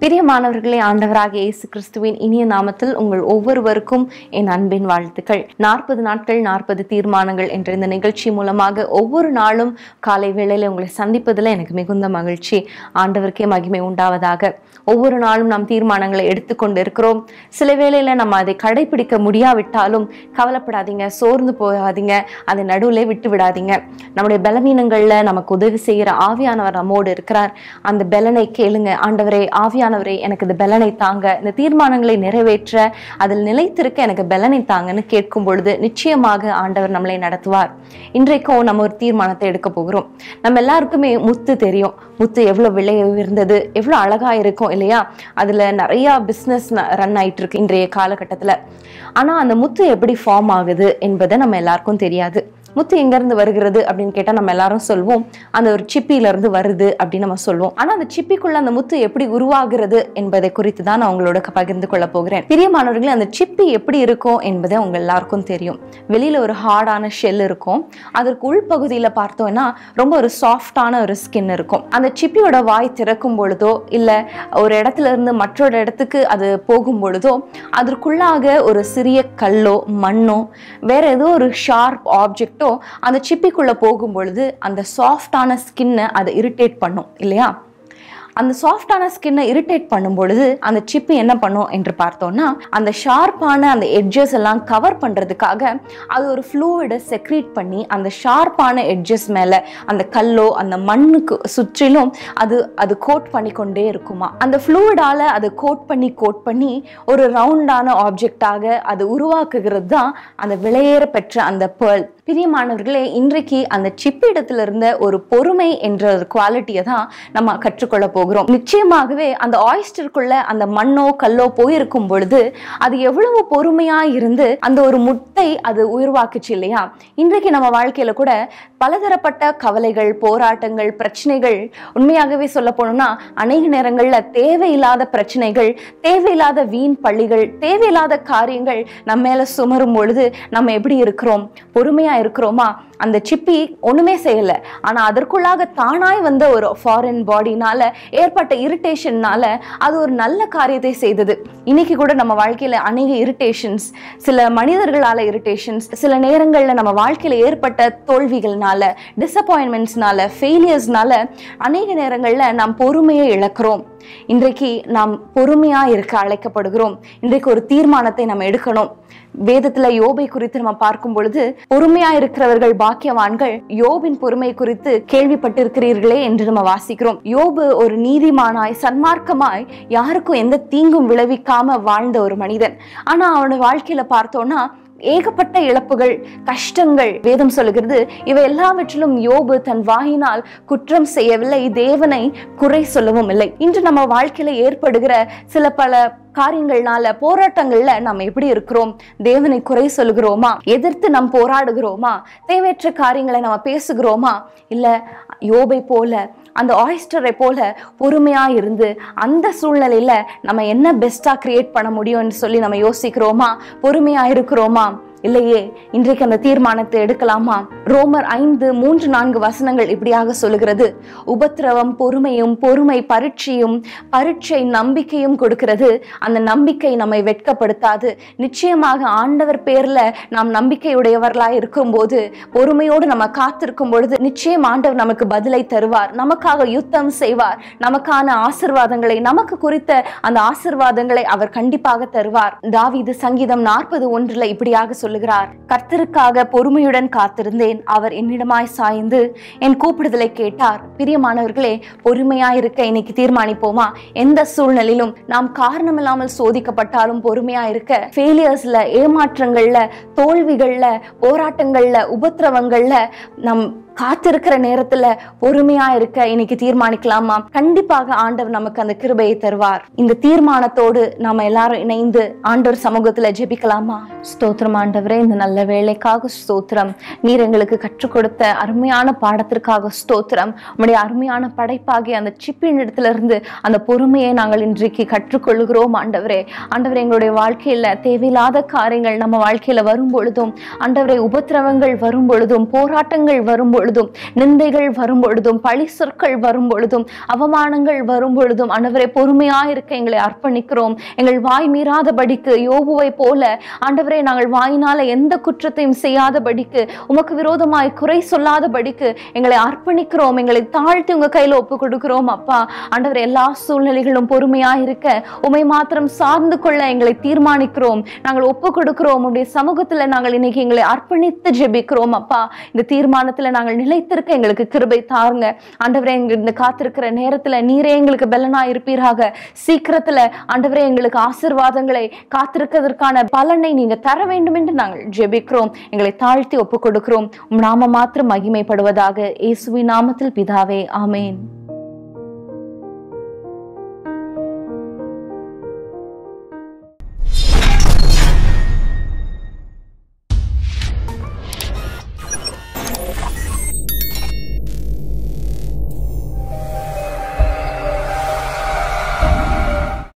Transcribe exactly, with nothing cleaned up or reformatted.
பிரியமானவர்களே, ஆண்டவராகிய இயேசு கிறிஸ்துவின் இனிய நாமத்தில் உங்கள் ஒவ்வொருவருக்கும் என் அன்பின் வாழ்த்துக்கள். நாற்பது நாட்கள் நாற்பது தீர்மானங்கள் என்ற இந்த நிகழ்ச்சி மூலமாக ஒவ்வொரு நாளும் காலை வேளையில உங்களை சந்திப்பதில் எனக்கு மிகுந்த மகிழ்ச்சி. ஆண்டவருக்கே மகிமை உண்டாவதாக. ஒவ்வொரு நாளும் நாம் தீர்மானங்களை எடுத்துக்கொண்டு இருக்கிறோம். சில வேளையில நம்ம அதை கடைபிடிக்க முடியாவிட்டாலும் கவலைப்படாதீங்க, சோர்ந்து போகாதீங்க, அதை நடுவில் விட்டு விடாதீங்க. நம்முடைய பலவீனங்கள்ல நமக்கு உதவி செய்கிற ஆவியானவர் நம்மோடு இருக்கிறார். அந்த பலனை கேளுங்க. ஆண்டவரே, ஆவியானவரே, எனக்கு இந்த பலனை தாங்க, இந்த தீர்மானங்களை நிறைவேற்ற அதில் நிலைத்திருக்க எனக்கு பலனை தாங்கன்னு கேட்கும் பொழுது நிச்சயமாக ஆண்டவர் நம்மளை நடத்துவார். இன்றைக்கும் நம்ம ஒரு தீர்மானத்தை எடுக்க போகிறோம். நம்ம எல்லாருக்குமே முத்து தெரியும். முத்து எவ்வளவு விலை உயர்ந்தது, எவ்வளவு அழகா இருக்கும் இல்லையா? அதுல நிறைய பிசினஸ் ரன் ஆயிட்டு இருக்கு இன்றைய காலகட்டத்துல. ஆனா அந்த முத்து எப்படி ஃபார்ம் ஆகுது என்பதை நம்ம எல்லாருக்கும் தெரியாது. முத்து எங்க இருந்து வருகிறது அப்படின்னு கேட்டா நம்ம எல்லாரும் சொல்வோம், அந்த ஒரு சிப்பில இருந்து வருது அப்படின்னு நம்ம சொல்லுவோம். ஆனா அந்த சிப்பிக்குள்ள அந்த முத்து எப்படி உருவாகிறது என்பதை குறித்து தான் நான் உங்களோட பகிர்ந்து கொள்ள போகிறேன். பிரியமானவர்களே, அந்த சிப்பி எப்படி இருக்கும் என்பதை உங்க எல்லாருக்கும் தெரியும். வெளியில ஒரு ஹார்டான ஷெல் இருக்கும். அதற்கு உள்பகுதியில பார்த்தோம்னா ரொம்ப ஒரு சாஃப்டான ஒரு ஸ்கின் இருக்கும். அந்த சிப்பியோட வாய் திறக்கும் பொழுதோ இல்ல ஒரு இடத்துல இருந்து மற்றொரு இடத்துக்கு அது போகும் பொழுதோ அதற்குள்ளாக ஒரு சிறிய கல்லோ மண்ணோ வேற ஏதோ ஒரு ஷார்ப் ஆப்ஜெக்ட் அந்த சிப்பிக்குள்ள போகும் பொழுது அந்த சாஃப்டான ஸ்கின்னை அதை இரிட்டேட் பண்ணும் இல்லையா? அந்த சாஃப்டான ஸ்கின்னை இரிட்டேட் பண்ணும் பொழுது அந்த சிப்பி என்ன பண்ணும் என்று பார்த்தோம்னா, அந்த ஷார்ப்பான அந்த எட்ஜஸ் எல்லாம் கவர் பண்றதுக்காக அது ஒரு ஃப்ளூயிடை செக்ரீட் பண்ணி அந்த ஷார்ப்பான எட்ஜஸ் மேல அந்த கல்லோ அந்த மண்ணுக்கு சுற்றிலும் அது அது கோட் பண்ணி கொண்டே இருக்குமா. அந்த ஃப்ளூயிடால அது கோட் பண்ணி கோட் பண்ணி ஒரு ரவுண்டான ஆப்ஜெக்டாக அது உருவாக்குகிறது தான் அந்த விலையேற பெற்ற அந்த பேர்ல். பிரியமானவர்களே, இன்றைக்கு அந்த சிப்பி இடத்துல இருந்த ஒரு பொறுமை என்ற ஒரு குவாலிட்டியை தான் நம்ம கற்றுக்கொள்ள போகிறோம். நிச்சயமாகவே அந்த ஆயிஸ்டருக்குள்ள அந்த மண்ணோ கல்லோ போயிருக்கும் பொழுது அது எவ்வளவு பொறுமையா இருந்து அந்த ஒரு முட்டை அது உருவாக்குச்சு இல்லையா? இன்றைக்கு நம்ம வாழ்க்கையில கூட பலதரப்பட்ட கவலைகள், போராட்டங்கள், பிரச்சனைகள், உண்மையாகவே சொல்ல போனோம்னா அநேக நேரங்கள்ல தேவையில்லாத பிரச்சனைகள், தேவையில்லாத வீண் பள்ளிகள், தேவையில்லாத காரியங்கள் நம்ம மேல சுமரும் பொழுது நம்ம எப்படி இருக்கிறோம்? பொறுமையா இருக்கிறோமா? அந்த சிப்பி ஒண்ணுமே செய்யல, ஆனா அதற்குள்ளாக தானாய் வந்த ஒரு ஃபாரின் பாடினால ஏற்பட்ட இரிட்டேஷன்னால அது ஒரு நல்ல காரியத்தை செய்தது. இன்னைக்கு கூட நம்ம வாழ்க்கையில அநேக இரிட்டேஷன்ஸ், சில மனிதர்களால இரிட்டேஷன்ஸ், சில நேரங்கள்ல நம்ம வாழ்க்கையில ஏற்பட்ட தோல்விகள்னால, டிசப்பாயின்மெண்ட்ஸ்னால, ஃபெயிலியர்ஸ்னால அநேக நேரங்கள்ல நாம் பொறுமையை இழக்கிறோம். இன்றைக்கு நாம் பொறுமையா இருக்க அழைக்கப்படுகிறோம். இன்றைக்கு ஒரு தீர்மானத்தை நம்ம எடுக்கணும். வேதத்துல யோபை குறித்து நம்ம பார்க்கும் பொழுது, பொறுமையா இருக்கிறவர்கள் பாக்கியவான்கள், யோபின் பொறுமை குறித்து கேள்விப்பட்டிருக்கிறீர்களே என்று நம்ம வாசிக்கிறோம். யோபு ஒரு நீதிமானாய் சன்மார்க்கமாய் யாருக்கும் எந்த தீங்கும் விளைவிக்காம வாழ்ந்த ஒரு மனிதன். ஆனா அவனுடைய வாழ்க்கையில பார்த்தோம்னா ஏகப்பட்ட இழப்புகள், கஷ்டங்கள். வேதம் சொல்லுகிறது, இவை எல்லாவற்றிலும் யோபு தன் வாயினால் குற்றம் செய்யவில்லை, தேவனை குறை சொல்லவும் இல்லை. இன்று நம்ம வாழ்க்கையில ஏற்படுகிற சில பல காரியங்கள்னால, போராட்டங்கள்ல நம்ம எப்படி இருக்கிறோம்? தேவனை குறை சொல்லுகிறோமா? எதிர்த்து நாம் போராடுகிறோமா? தேவையற்ற காரியங்களை நம்ம பேசுகிறோமா? இல்ல யோபை போல, அந்த ஆயிஸ்டரை போல பொறுமையா இருந்து அந்த சூழ்நிலையில நம்ம என்ன பெஸ்டா கிரியேட் பண்ண முடியும்னு சொல்லி நம்ம யோசிக்கிறோமா? பொறுமையா இருக்கிறோமா? இல்லையே. இன்றைக்கு அந்த தீர்மானத்தை எடுக்கலாமா? ரோமர் ஐந்து மூன்று நான்கு வசனங்கள் இப்படியாக சொல்லுகிறது, உபத்திரவம் பொறுமையும், பொறுமை பரீட்சையும், பரீட்சை நம்பிக்கையும் கொடுக்கிறது. அந்த நம்பிக்கை நம்மை வெட்கப்படுத்தாது. நிச்சயமாக ஆண்டவர் பேர்ல நாம் நம்பிக்கையுடையவர்களாய் இருக்கும் போது, பொறுமையோடு நம்ம காத்திருக்கும் பொழுது நிச்சயம் ஆண்டவர் நமக்கு பதிலை தருவார், நமக்காக யுத்தம் செய்வார், நமக்கான ஆசீர்வாதங்களை, நமக்கு குறித்த அந்த ஆசீர்வாதங்களை அவர் கண்டிப்பாக தருவார். தாவீது சங்கீதம் நாற்பது ஒன்றுல இப்படியாக சொல்லுகிறார், கர்த்தருக்காக பொறுமையுடன் காத்திருந்தேன், அவர் என்னிடமாய் சாய்ந்து என் கூப்பிடுதலை கேட்டார். பிரியமானவர்களே, பொறுமையா இருக்க இன்னைக்கு தீர்மானிப்போமா? எந்த சூழ்நிலையிலும் நாம் காரணம் இல்லாமல் சோதிக்கப்பட்டாலும் பொறுமையா இருக்க, ஃபெயிலியர்ஸ்ல, ஏமாற்றங்கள்ல, தோல்விகள்ல, போராட்டங்கள்ல, உபத்திரவங்கள்ல நம் காத்திருக்கிற நேரத்துல பொறுமையா இருக்க இன்னைக்கு தீர்மானிக்கலாமா? கண்டிப்பாக ஆண்டவர் நமக்கு அந்த கிருபையை தருவார். இந்த தீர்மானத்தோடு நாம எல்லாரும் இணைந்து ஆண்டவர் சமூகத்துல ஜெபிக்கலாமா? ஸ்தோத்திரம் ஆண்டவரே, இந்த நல்ல வேலைக்காக ஸ்தோத்திரம். நீர் எங்களுக்கு கற்றுக் கொடுத்த அருமையான பாடத்திற்காக ஸ்தோத்திரம். உம்முடைய அருமையான படைப்பாகி அந்த சிப்பின் இடத்துல இருந்து அந்த பொறுமையை நாங்கள் இன்றைக்கு கற்றுக்கொள்கிறோம் ஆண்டவரே. ஆண்டவரே, எங்களுடைய வாழ்க்கையில தேவையில்லாத காரியங்கள் நம்ம வாழ்க்கையில வரும் பொழுதும், ஆண்டவரே, உபத்திரவங்கள் வரும் பொழுதும், போராட்டங்கள் வரும் பொழுதும் பொழுதும், நிந்தைகள் வரும் பொழுதும், பழி சொற்கள் வரும் பொழுதும், அவமானங்கள் வரும் பொழுதும் ஆண்டவரே பொறுமையாயிருக்க எங்களை அர்ப்பணிக்கிறோம். எங்கள் வாய் மீறாதபடிக்கு யோபுவை போல ஆண்டவரே நாங்கள் வாயினால எந்த குற்றத்தையும் செய்யாதபடிக்கு, உமக்கு விரோதமாய் குறை சொல்லாதபடிக்கு எங்களை அர்ப்பணிக்கிறோம். எங்களை தாழ்த்தி உங்க கையில ஒப்பு கொடுக்கிறோம் அப்பா. ஆண்டவரே எல்லா சூழ்நிலைகளும் பொறுமையாயிருக்க உமை மாத்திரம் சார்ந்து கொள்ள எங்களை தீர்மானிக்கிறோம். நாங்கள் ஒப்பு கொடுக்கிறோம். உடைய சமூகத்துல நாங்கள் இன்னைக்கு எங்களை அர்ப்பணித்து ஜெபிக்கிறோம் அப்பா. இந்த தீர்மானத்துல நாங்கள் நிலைத்திருக்க எங்களுக்கு கிருபை தாருங்க ஆண்டவரே. இந்த காத்திருக்கிற நேரத்துல நீரே எங்களுக்கு பலனா இருப்பீராக. சீக்கிரத்துல ஆண்டவரே எங்களுக்கு ஆசீர்வாதங்களை காத்திருக்கிறதற்கான பலனை நீங்க தர வேண்டும் என்று நாங்கள் ஜெபிக்கிறோம். எங்களை தாழ்த்தி ஒப்பு கொடுக்கிறோம். உம் நாம மாத்திரம் மகிமைப்படுவதாக. இயேசுவின் நாமத்தில் பிதாவே, ஆமென்.